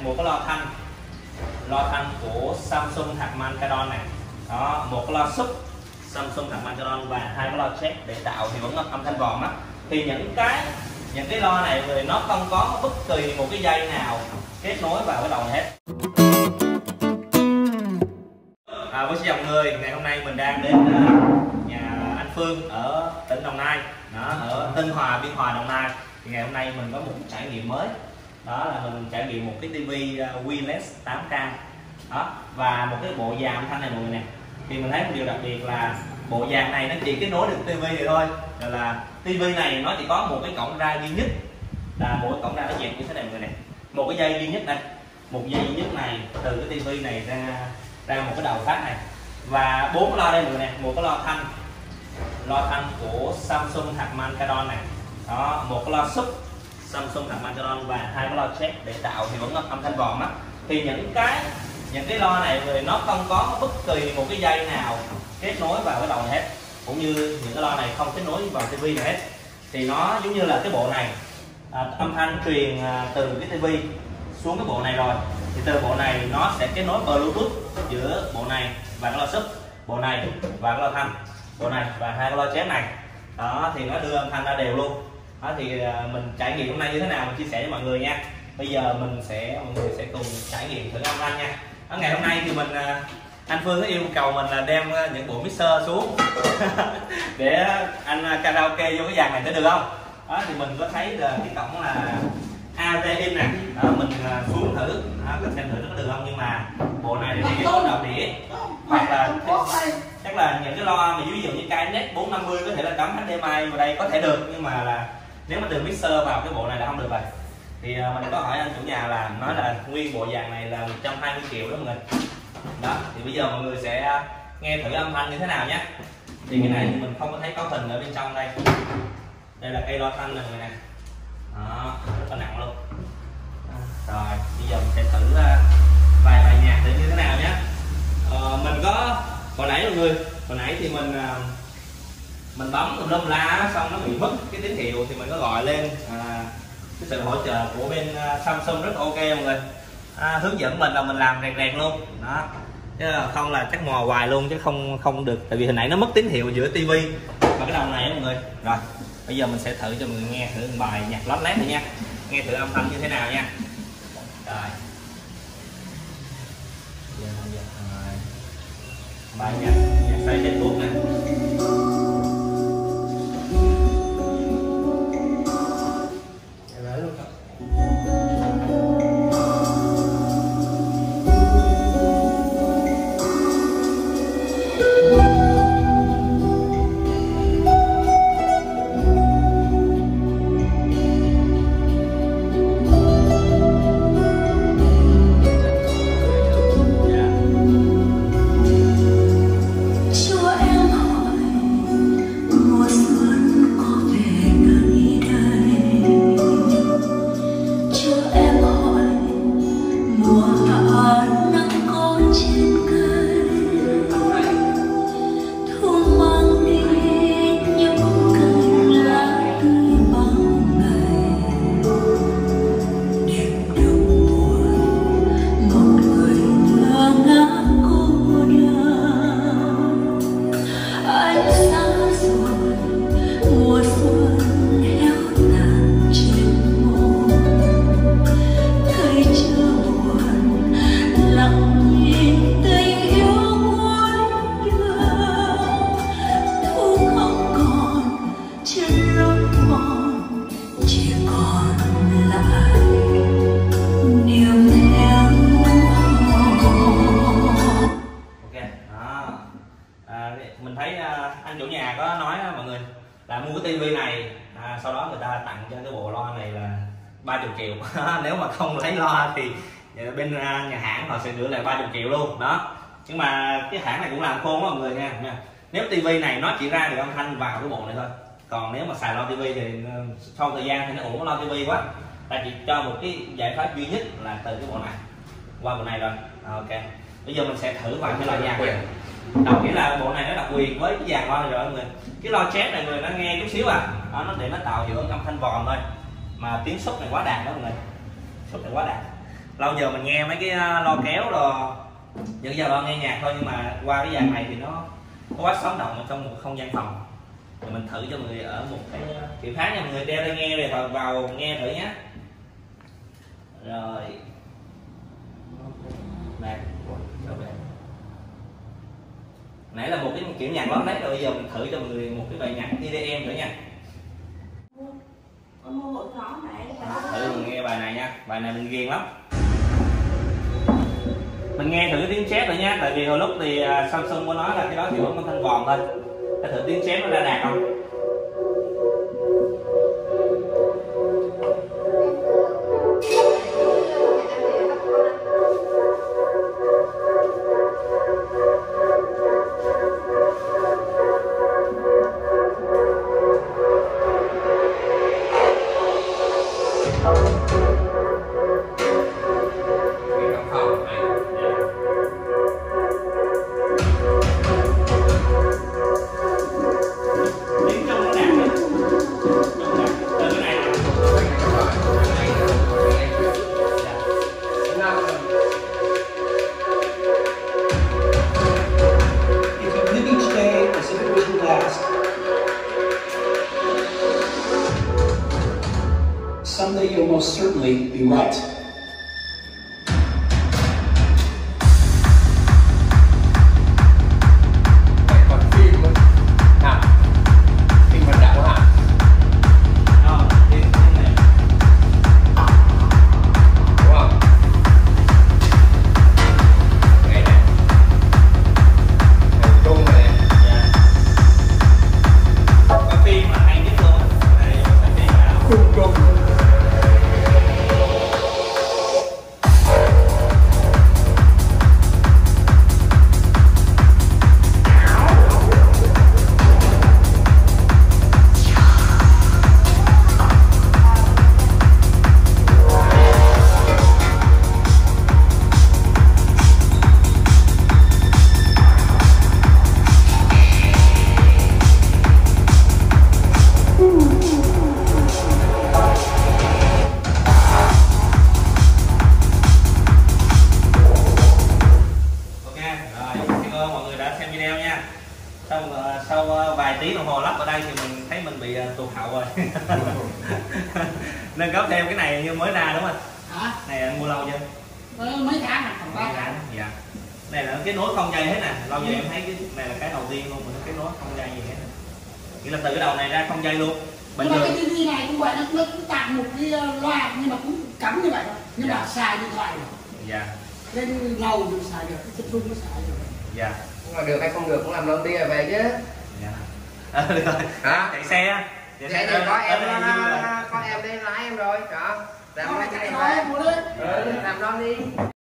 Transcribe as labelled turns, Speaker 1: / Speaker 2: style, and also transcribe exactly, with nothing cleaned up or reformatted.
Speaker 1: một cái loa thanh, loa thanh của Samsung Harman Kardon này, đó, một cái loa sub Samsung Harman Kardon và hai cái loa jack để tạo hiệu ứng âm thanh vòm á. Thì những cái những cái loa này thì nó không có bất kỳ một cái dây nào kết nối vào cái đầu này hết. À, với xin chào mọi người, ngày hôm nay mình đang đến uh, nhà anh Phương ở tỉnh Đồng Nai, đó, ở Tân Hòa, Biên Hòa, Đồng Nai. Thì ngày hôm nay mình có một trải nghiệm mới, đó là mình trải nghiệm một cái tivi uh, wireless tám K, đó, và một cái bộ dàn âm thanh này mọi người nè. Thì mình thấy một điều đặc biệt là bộ dàn này nó chỉ kết nối được tivi này thôi, rồi là tivi này nó chỉ có một cái cổng ra duy nhất, là một cái cổng ra nó dẹp như thế này mọi người nè, một cái dây duy nhất đây, một dây duy nhất này từ cái tivi này ra ra một cái đầu phát này, và bốn cái loa đây mọi người nè, một cái loa thanh, loa thanh của Samsung Harman Kardon này, đó, một cái loa sub Samsung Harman Kardon và hai cái loa jack để tạo hiệu ứng âm thanh vòm á. Thì những cái những cái loa này thì nó không có bất kỳ một cái dây nào kết nối vào cái đầu này hết, cũng như những cái loa này không kết nối vào tivi này hết. Thì nó giống như là cái bộ này à, âm thanh truyền à, từ cái tivi xuống cái bộ này rồi, thì từ bộ này nó sẽ kết nối Bluetooth giữa bộ này và cái loa sub, bộ này và cái loa thanh, bộ này và hai cái loa jack này, đó, thì nó đưa âm thanh ra đều luôn. Đó, thì à, mình trải nghiệm hôm nay như thế nào mình chia sẻ với mọi người nha. Bây giờ mình sẽ mọi người sẽ cùng trải nghiệm thử âm thanh nha. Ở ngày hôm nay thì mình à, anh Phương có yêu cầu mình là đem những bộ mixer xuống để anh karaoke vô cái dàn này, sẽ được không? Đó, thì mình có thấy là cái cổng là a tê in nè, đó, mình xuống thử, đó, xem thử nó có được không. Nhưng mà bộ này thì có đầu đĩa, hoặc là chắc là những cái loa mà ví dụ như Knet bốn năm mươi có thể là cắm hát đê em i vào đây có thể được, nhưng mà là nếu mà từ mixer vào cái bộ này là không được rồi. Thì mình có hỏi anh chủ nhà là nói là nguyên bộ dàn này là một trăm hai mươi triệu đó mọi người. Đó, thì bây giờ mọi người sẽ nghe thử âm thanh như thế nào nhé. Thì cái này thì mình không có thấy cấu hình ở bên trong đây. Đây là cây loa thanh này mọi người nè, đó, rất là nặng luôn. Rồi bây giờ mình sẽ thử vài bài nhạc thử như thế nào nhé. Ờ, mình có hồi nãy mọi người hồi nãy thì mình mình bấm tùm lum la xong nó bị mất cái tín hiệu, thì mình có gọi lên à, cái sự hỗ trợ của bên Samsung rất ok mọi người, à, hướng dẫn mình là mình làm rẹt rẹt luôn đó, chứ không là chắc mò hoài luôn chứ không không được, tại vì hồi nãy nó mất tín hiệu giữa tivi và cái đầu này mọi người. Rồi bây giờ mình sẽ thử cho mọi người nghe thử một bài nhạc lót lét này nha, nghe thử âm thanh như thế nào nha. Rồi bài nhạc nhạc xoay trên thuốc nè. Mình thấy anh chủ nhà có nói mọi người là mua cái tivi này à, sau đó người ta tặng cho cái bộ loa này là ba mươi triệu nếu mà không lấy loa thì bên nhà hãng họ sẽ gửi lại ba mươi triệu luôn đó. Nhưng mà cái hãng này cũng làm khôn đó mọi người nha. Nếu tivi này nó chỉ ra được âm thanh vào cái bộ này thôi, còn nếu mà xài loa tivi thì sau thời gian thì nó ổn loa tivi quá, ta chỉ cho một cái giải pháp duy nhất là từ cái bộ này qua bộ này rồi. Ok, bây giờ mình sẽ thử vài cái loại nhạc này. Đầu nghĩa là bộ này nó đặc quyền với cái dàn loa này rồi mọi người. Cái loa jack này người nó nghe chút xíu à, đó, nó để nó tạo hiệu ứng âm thanh vòm thôi, mà tiếng sub này quá đạt đó mọi người, sub này quá đạt. lâu giờ mình nghe mấy cái lo kéo rồi những giờ lo nghe nhạc thôi, nhưng mà qua cái dàn này thì nó có quá sống động ở trong một không gian phòng. Rồi mình thử cho mọi người ở một cái kiểu khác nha, mọi người đeo tai nghe rồi vào, vào nghe thử nhé. Rồi đây, nãy là một cái kiểu nhạc lót đấy, rồi bây giờ mình thử cho mọi người một cái bài nhạc i đê em nữa nha. Thử mình nghe bài này nha, bài này mình ghiền lắm. Mình nghe thử cái tiếng chép rồi nha, tại vì hồi lúc thì Samsung có nói là cái đó chỉ có âm thanh vòn thôi. Để thử tiếng chép nó ra đạt không.
Speaker 2: Someday you'll most certainly be right.
Speaker 3: Còn phim à, phim vận động hả?
Speaker 1: Ờ, tiếng này.
Speaker 3: Đúng không? Cái này thành trung này.
Speaker 1: Dạ. Có phim mà hay nhất luôn á. Này, cái phim nào?
Speaker 3: Trung trung.
Speaker 1: Sau, sau vài tiếng đồng hồ lắp ở đây thì mình thấy mình bị tụt hậu rồi. Nên cấp thêm cái này như mới ra đúng không anh?
Speaker 4: Hả?
Speaker 1: Này anh mua lâu chưa?
Speaker 4: Ờ, mấy tháng à, còn ba tháng.
Speaker 1: Dạ. Này là cái nối không dây hết nè. Lâu giờ em thấy cái này là cái đầu tiên luôn, mình cái nối không dây gì hết. Nghĩa là từ cái đầu này ra không dây luôn. Bình
Speaker 4: Nhưng mà
Speaker 1: thường
Speaker 4: cái tivi này cũng vậy, nó nó cũng tặng một cái loa nhưng mà cũng cắm như vậy thôi. Nhưng
Speaker 1: Dạ.
Speaker 4: mà xài điện thoại rồi.
Speaker 1: Dạ.
Speaker 4: Lên lâu được xài được, cái chất rung nó xài được.
Speaker 1: Dạ.
Speaker 3: Nhưng mà được hay không được cũng làm lon bia về chứ.
Speaker 1: Dạ. À, được rồi.
Speaker 3: Hả?
Speaker 1: Chạy xe.
Speaker 3: Vậy thì có em có em đi lái em rồi, đó. Làm
Speaker 4: Nó
Speaker 3: cái
Speaker 4: chạy
Speaker 3: này
Speaker 4: thôi,
Speaker 3: về.
Speaker 4: mua lên.
Speaker 3: Ừ, làm lon đi.